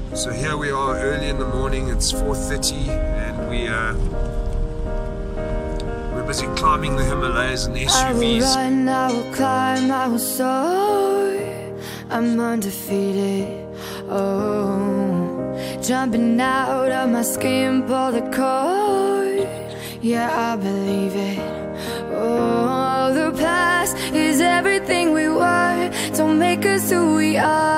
So here we are early in the morning, it's 4:30 and we're busy climbing the Himalayas in SUVs. I will run, I will climb, I will soar. I'm undefeated, oh. Jumping out of my skin, pull the cord. Yeah, I believe it. Oh, the past is everything we were. Don't make us who we are.